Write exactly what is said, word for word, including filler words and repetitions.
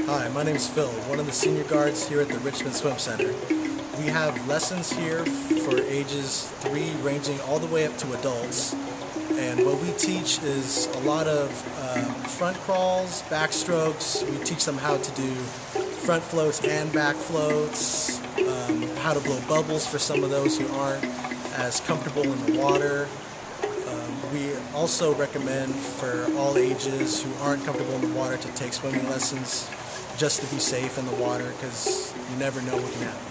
Hi, my name is Phil, one of the senior guards here at the Richmond Swim Center. We have lessons here for ages three ranging all the way up to adults. And what we teach is a lot of um, front crawls, backstrokes. We teach them how to do front floats and back floats, um, how to blow bubbles for some of those who aren't as comfortable in the water. Um, we also recommend for all ages who aren't comfortable in the water to take swimming lessons just to be safe in the water, because you never know what can happen.